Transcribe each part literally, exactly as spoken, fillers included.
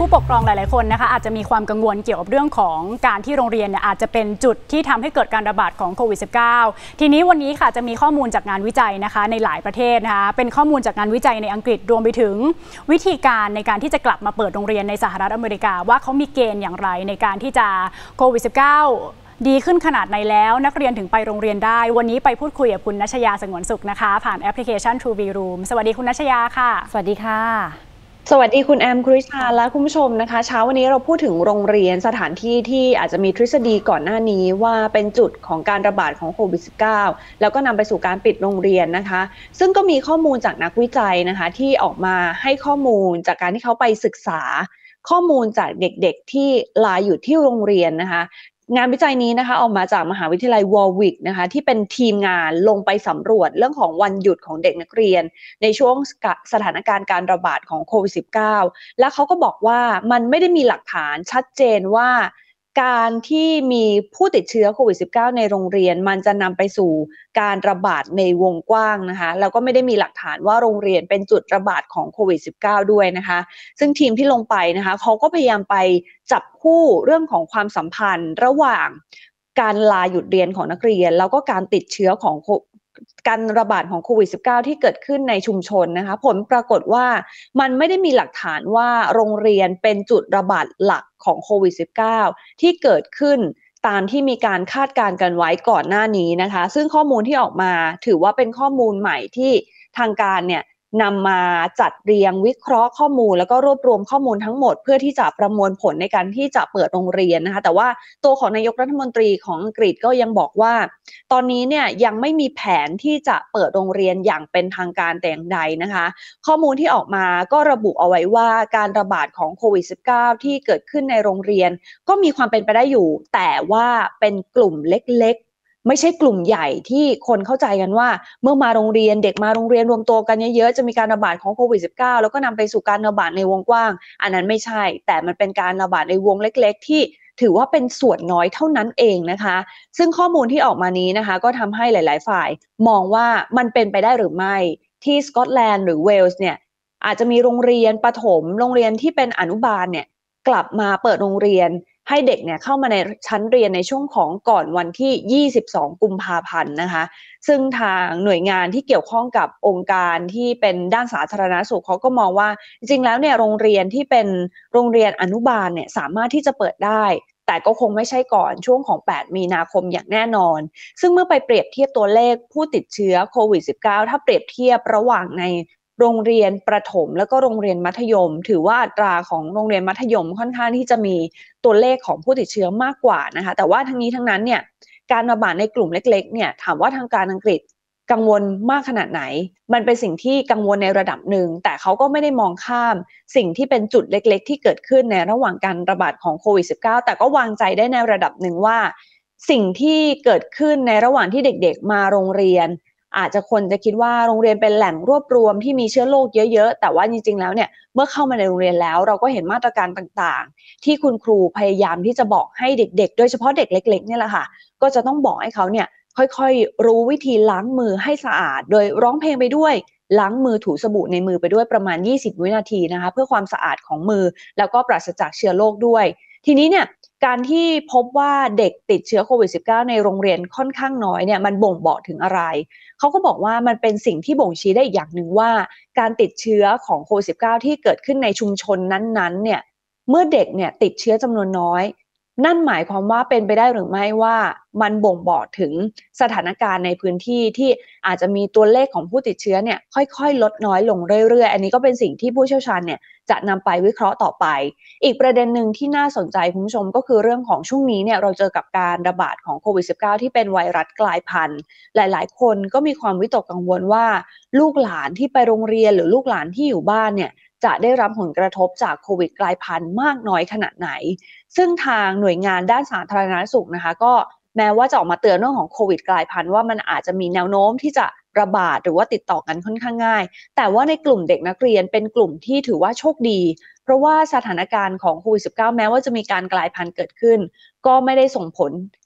ผู้ปกครองหลายๆคนนะคะอาจจะมีความกังวลเกี่ยวกับเรื่องของการที่โรงเรียนเนี่ยอาจจะเป็นจุดที่ทำให้เกิดการระบาดของโควิด สิบเก้า ทีนี้วันนี้ค่ะจะมีข้อมูลจากงานวิจัยนะคะในหลายประเทศนะคะเป็นข้อมูลจากงานวิจัยในอังกฤษรวมไปถึงวิธีการในการที่จะกลับมาเปิดโรงเรียนในสหรัฐอเมริกาว่าเขามีเกณฑ์อย่างไรในการที่จะโควิด สิบเก้า ดีขึ้นขนาดไหนแล้วนักเรียนถึงไปโรงเรียนได้วันนี้ไปพูดคุยกับคุณณัชยาสงวนสุขนะคะผ่านแอปพลิเคชัน True V Room สวัสดีคุณณัชยาค่ะสวัสดีค่ะสวัสดีคุณแอมคริสชาและคุณผู้ชมนะคะเช้าวันนี้เราพูดถึงโรงเรียนสถานที่ที่อาจจะมีทฤษฎีก่อนหน้านี้ว่าเป็นจุดของการระบาดของโควิด สิบเก้า แล้วก็นำไปสู่การปิดโรงเรียนนะคะซึ่งก็มีข้อมูลจากนักวิจัยนะคะที่ออกมาให้ข้อมูลจากการที่เขาไปศึกษาข้อมูลจากเด็กๆที่ลาอยู่ที่โรงเรียนนะคะงานวิจัยนี้นะคะออกมาจากมหาวิทยาลัยวอร์วิกนะคะที่เป็นทีมงานลงไปสำรวจเรื่องของวันหยุดของเด็กนักเรียนในช่วงสถานการณ์การระบาดของโควิด สิบเก้า และเขาก็บอกว่ามันไม่ได้มีหลักฐานชัดเจนว่าการที่มีผู้ติดเชื้อโควิด สิบเก้า ในโรงเรียนมันจะนำไปสู่การระบาดในวงกว้างนะคะแล้วก็ไม่ได้มีหลักฐานว่าโรงเรียนเป็นจุดระบาดของโควิด สิบเก้า ด้วยนะคะซึ่งทีมที่ลงไปนะคะเขาก็พยายามไปจับคู่เรื่องของความสัมพันธ์ระหว่างการลาหยุดเรียนของนักเรียนแล้วก็การติดเชื้อของการระบาดของโควิด สิบเก้า ที่เกิดขึ้นในชุมชนนะคะผลปรากฏว่ามันไม่ได้มีหลักฐานว่าโรงเรียนเป็นจุดระบาดหลักของโควิด สิบเก้า ที่เกิดขึ้นตามที่มีการคาดการณ์กันไว้ก่อนหน้านี้นะคะซึ่งข้อมูลที่ออกมาถือว่าเป็นข้อมูลใหม่ที่ทางการเนี่ยนำมาจัดเรียงวิเคราะห์ข้อมูลแล้วก็รวบรวมข้อมูลทั้งหมดเพื่อที่จะประมวลผลในการที่จะเปิดโรงเรียนนะคะแต่ว่าตัวของนายกรัฐมนตรีของอังกฤษก็ยังบอกว่าตอนนี้เนี่ยยังไม่มีแผนที่จะเปิดโรงเรียนอย่างเป็นทางการแต่อย่างใดนะคะข้อมูลที่ออกมาก็ระบุเอาไว้ว่าการระบาดของโควิด สิบเก้า ที่เกิดขึ้นในโรงเรียนก็มีความเป็นไปได้อยู่แต่ว่าเป็นกลุ่มเล็กๆไม่ใช่กลุ่มใหญ่ที่คนเข้าใจกันว่าเมื่อมาโรงเรียนเด็กมาโรงเรียนรวมตัวกันเยอะๆจะมีการระบาดของโควิด สิบเก้า แล้วก็นำไปสู่การระบาดในวงกว้างอันนั้นไม่ใช่แต่มันเป็นการระบาดในวงเล็กๆที่ถือว่าเป็นส่วนน้อยเท่านั้นเองนะคะซึ่งข้อมูลที่ออกมานี้นะคะก็ทำให้หลายๆฝ่ายมองว่ามันเป็นไปได้หรือไม่ที่สกอตแลนด์หรือเวลส์เนี่ยอาจจะมีโรงเรียนประถมโรงเรียนที่เป็นอนุบาลเนี่ยกลับมาเปิดโรงเรียนให้เด็กเนี่ยเข้ามาในชั้นเรียนในช่วงของก่อนวันที่ยี่สิบสองกุมภาพันธ์นะคะซึ่งทางหน่วยงานที่เกี่ยวข้องกับองค์การที่เป็นด้านสาธารณสุขเขาก็มองว่าจริงๆแล้วเนี่ยโรงเรียนที่เป็นโรงเรียนอนุบาลเนี่ยสามารถที่จะเปิดได้แต่ก็คงไม่ใช่ก่อนช่วงของแปดมีนาคมอย่างแน่นอนซึ่งเมื่อไปเปรียบเทียบตัวเลขผู้ติดเชื้อโควิด สิบเก้า ถ้าเปรียบเทียบระหว่างในโรงเรียนประถมแล้วก็โรงเรียนมัธยมถือว่าอัตราของโรงเรียนมัธยมค่อนข้างที่จะมีตัวเลขของผู้ติดเชื้อมากกว่านะคะแต่ว่าทั้งนี้ทั้งนั้นเนี่ยการระบาดในกลุ่มเล็กๆเนี่ยถามว่าทางการอังกฤษกังวลมากขนาดไหนมันเป็นสิ่งที่กังวลในระดับหนึ่งแต่เขาก็ไม่ได้มองข้ามสิ่งที่เป็นจุดเล็กๆที่เกิดขึ้นในระหว่างการระบาดของโควิด สิบเก้า แต่ก็วางใจได้ในระดับหนึ่งว่าสิ่งที่เกิดขึ้นในระหว่างที่เด็กๆมาโรงเรียนอาจจะคนจะคิดว่าโรงเรียนเป็นแหล่งรวบรวมที่มีเชื้อโรคเยอะๆแต่ว่าจริงๆแล้วเนี่ยเมื่อเข้ามาในโรงเรียนแล้วเราก็เห็นมาตรการต่างๆที่คุณครูพยายามที่จะบอกให้เด็กๆโดยเฉพาะเด็กเล็กๆเนี่ยแหละค่ะก็จะต้องบอกให้เขาเนี่ยค่อยๆรู้วิธีล้างมือให้สะอาดโดยร้องเพลงไปด้วยล้างมือถูสบู่ในมือไปด้วยประมาณยี่สิบวินาทีนะคะเพื่อความสะอาดของมือแล้วก็ปราศจากเชื้อโรคด้วยทีนี้เนี่ยการที่พบว่าเด็กติดเชื้อโควิด สิบเก้า ในโรงเรียนค่อนข้างน้อยเนี่ยมันบ่งบอกถึงอะไรเขาก็บอกว่ามันเป็นสิ่งที่บ่งชี้ได้อีกอย่างหนึ่งว่าการติดเชื้อของโควิด สิบเก้า ที่เกิดขึ้นในชุมชนนั้นๆเนี่ยเมื่อเด็กเนี่ยติดเชื้อจำนวนน้อยนั่นหมายความว่าเป็นไปได้หรือไม่ว่ามันบ่งบอกถึงสถานการณ์ในพื้นที่ที่อาจจะมีตัวเลขของผู้ติดเชื้อเนี่ยค่อยๆลดน้อยลงเรื่อยๆอันนี้ก็เป็นสิ่งที่ผู้เชี่ยวชาญเนี่ยจะนำไปวิเคราะห์ต่อไปอีกประเด็นหนึ่งที่น่าสนใจคุณผู้ชมก็คือเรื่องของช่วงนี้เนี่ยเราเจอกับการระบาดของโควิด สิบเก้า ที่เป็นไวรัสกลายพันธุ์หลายๆคนก็มีความวิตกกังวลว่าลูกหลานที่ไปโรงเรียนหรือลูกหลานที่อยู่บ้านเนี่ยจะได้รับผลกระทบจากโควิดกลายพันธุ์มากน้อยขนาดไหนซึ่งทางหน่วยงานด้านสาธารณสุขนะคะก็แม้ว่าจะออกมาเตือนเรื่องของโควิดกลายพันธุ์ว่ามันอาจจะมีแนวโน้มที่จะระบาดหรือว่าติดต่อกันค่อนข้างง่ายแต่ว่าในกลุ่มเด็กนักเรียนเป็นกลุ่มที่ถือว่าโชคดีเพราะว่าสถานการณ์ของโควิด สิบเก้า แม้ว่าจะมีการกลายพันธุ์เกิดขึ้นก็ไม่ได้ส่งผล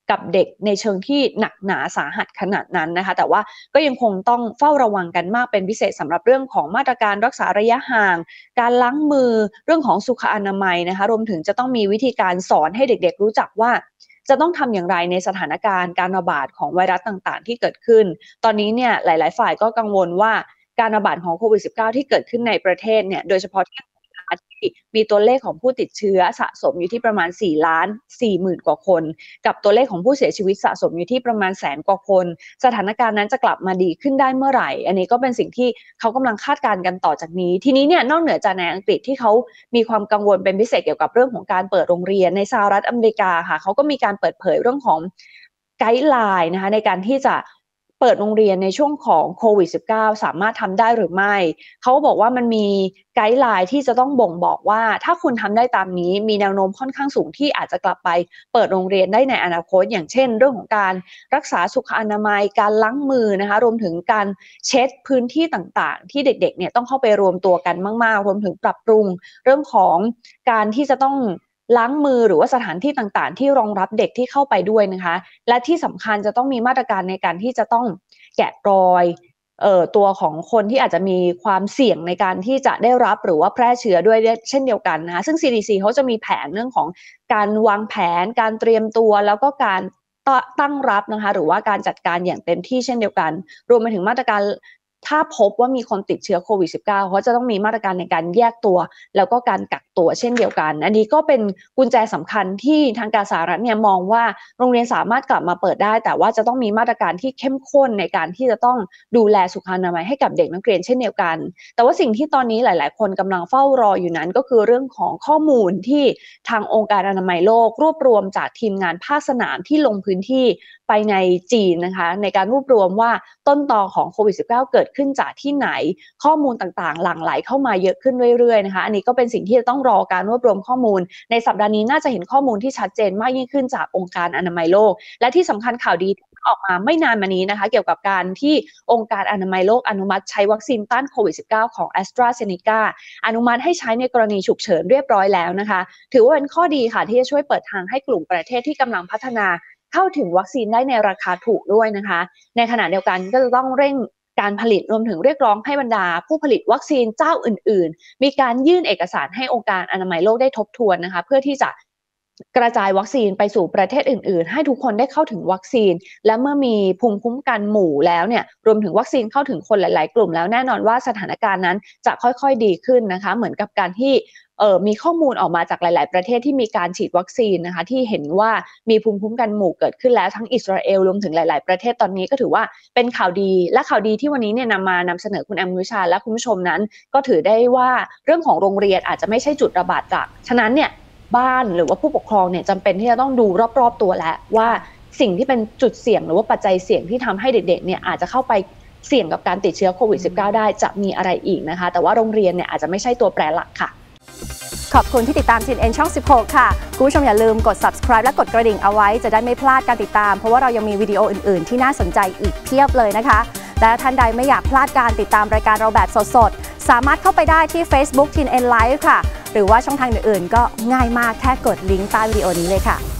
กับเด็กในเชิงที่หนักหนาสาหัสขนาดนั้นนะคะแต่ว่าก็ยังคงต้องเฝ้าระวังกันมากเป็นพิเศษสำหรับเรื่องของมาตรการรักษาระยะห่างการล้างมือเรื่องของสุขอนามัยนะคะรวมถึงจะต้องมีวิธีการสอนให้เด็กๆรู้จักว่าจะต้องทำอย่างไรในสถานการณ์การระบาดของไวรัสต่างๆที่เกิดขึ้นตอนนี้เนี่ยหลายๆฝ่ายก็กังวลว่าการระบาดของโควิด สิบเก้า ที่เกิดขึ้นในประเทศเนี่ยโดยเฉพาะที่ที่มีตัวเลขของผู้ติดเชื้อสะสมอยู่ที่ประมาณสี่ล้านสี่หมื่นกว่าคนกับตัวเลขของผู้เสียชีวิตสะสมอยู่ที่ประมาณแสนกว่าคนสถานการณ์นั้นจะกลับมาดีขึ้นได้เมื่อไหร่อันนี้ก็เป็นสิ่งที่เขากำลังคาดการณ์กันต่อจากนี้ทีนี้เนี่ยนอกเหนือจากในอังกฤษที่เขามีความกังวลเป็นพิเศษเกี่ยวกับเรื่องของการเปิดโรงเรียนในสหรัฐอเมริกาค่ะเขาก็มีการเปิดเผยเรื่องของไกด์ไลน์นะคะในการที่จะเปิดโรงเรียนในช่วงของโควิด สิบเก้า สามารถทำได้หรือไม่เขาบอกว่ามันมีไกด์ไลน์ที่จะต้องบ่งบอกว่าถ้าคุณทำได้ตามนี้มีแนวโน้มค่อนข้างสูงที่อาจจะกลับไปเปิดโรงเรียนได้ในอนาคตอย่างเช่นเรื่องของการรักษาสุขอนามัยการล้างมือนะคะรวมถึงการเช็ดพื้นที่ต่างๆที่เด็กๆเนี่ยต้องเข้าไปรวมตัวกันมากๆรวมถึงปรับปรุงเรื่องของการที่จะต้องล้างมือหรือว่าสถานที่ต่างๆที่รองรับเด็กที่เข้าไปด้วยนะคะและที่สำคัญจะต้องมีมาตรการในการที่จะต้องแกะรอยเอ่อตัวของคนที่อาจจะมีความเสี่ยงในการที่จะได้รับหรือว่าแพร่เชื้อด้วยเช่นเดียวกันนะคะซึ่ง ซี ดี ซี เขาจะมีแผนเรื่องของการวางแผนการเตรียมตัวแล้วก็การตั้งรับนะคะหรือว่าการจัดการอย่างเต็มที่เช่นเดียวกันรวมไปถึงมาตรการถ้าพบว่ามีคนติดเชื้อโควิด สิบเก้า เขาจะต้องมีมาตรการในการแยกตัวแล้วก็การกักตัวเช่นเดียวกันอันนี้ก็เป็นกุญแจสำคัญที่ทางการสหรัฐเนี่ยมองว่าโรงเรียนสามารถกลับมาเปิดได้แต่ว่าจะต้องมีมาตรการที่เข้มข้นในการที่จะต้องดูแลสุขอนามัยให้กับเด็กนักเรียนเช่นเดียวกันแต่ว่าสิ่งที่ตอนนี้หลายๆคนกำลังเฝ้ารออยู่นั้นก็คือเรื่องของข้อมูลที่ทางองค์การอนามัยโลกรวบรวมจากทีมงานภาคสนามที่ลงพื้นที่ไปในจีนนะคะในการรวบรวมว่าต้นตอของโควิด สิบเก้า เกิดขึ้นจากที่ไหนข้อมูลต่างๆหลั่งไหลเข้ามาเยอะขึ้นเรื่อยๆนะคะอันนี้ก็เป็นสิ่งที่จะต้องรอการรวบรวมข้อมูลในสัปดาห์นี้น่าจะเห็นข้อมูลที่ชัดเจนมากยิ่งขึ้นจากองค์การอนามัยโลกและที่สำคัญข่าวดีออกมาไม่นานมานี้นะคะเกี่ยวกับการที่องค์การอนามัยโลกอนุมัติใช้วัคซีนต้านโควิด สิบเก้า ของ AstraZeneca อนุมัติให้ใช้ในกรณีฉุกเฉินเรียบร้อยแล้วนะคะถือว่าเป็นข้อดีค่ะที่จะช่วยเปิดทางให้กลุ่มประเทศที่กำลังพัฒนาเข้าถึงวัคซีนได้ในราคาถูกด้วยนะคะในขณะเดียวกันก็จะต้องเร่งการผลิตรวมถึงเรียกร้องให้บรรดาผู้ผลิตวัคซีนเจ้าอื่นๆมีการยื่นเอกสารให้องค์การอนามัยโลกได้ทบทวนนะคะเพื่อที่จะกระจายวัคซีนไปสู่ประเทศอื่นๆให้ทุกคนได้เข้าถึงวัคซีนและเมื่อมีภูมิคุ้มกันหมู่แล้วเนี่ยรวมถึงวัคซีนเข้าถึงคนหลายๆกลุ่มแล้วแน่นอนว่าสถานการณ์นั้นจะค่อยๆดีขึ้นนะคะเหมือนกับการที่เอ่อมีข้อมูลออกมาจากหลายๆประเทศที่มีการฉีดวัคซีนนะคะที่เห็นว่ามีภูมิคุ้มกันหมู่เกิดขึ้นแล้วทั้งอิสราเอลรวมถึงหลายๆประเทศตอนนี้ก็ถือว่าเป็นข่าวดีและข่าวดีที่วันนี้เนี่ยนำมานำเสนอคุณแอมนุชาและคุณผู้ชมนั้นก็ถือได้ว่าเรื่องของโรงเรียนอาจจะไม่ใช่จุดระบาดหลักฉะนั้นเนี่ยบ้านหรือว่าผู้ปกครองเนี่ยจำเป็นที่จะต้องดูรอบๆตัวแล้วว่าสิ่งที่เป็นจุดเสี่ยงหรือว่าปัจจัยเสี่ยงที่ทำให้เด็กๆเนี่ยอาจจะเข้าไปเสี่ยงกับการติดเชื้อโควิด สิบเก้า ได้จะมีอะไรอีกนะคะแต่ว่าโรงเรียนเนี่ยอาจจะไม่ใช่ตัวแปรหลักค่ะขอบคุณที่ติดตาม ซี เอ็น เอ็น ช่อง สิบหก ค่ะคุณผู้ชมอย่าลืมกด subscribe และกดกระดิ่งเอาไว้จะได้ไม่พลาดการติดตามเพราะว่าเรายังมีวิดีโออื่นๆที่น่าสนใจอีกเพียบเลยนะคะและท่านใดไม่อยากพลาดการติดตามรายการเราแบบสดๆสามารถเข้าไปได้ที่ Facebook ซี เอ็น เอ็น Live ค่ะหรือว่าช่องทางอื่นๆก็ง่ายมากแค่กดลิงก์ใต้วิดีโอนี้เลยค่ะ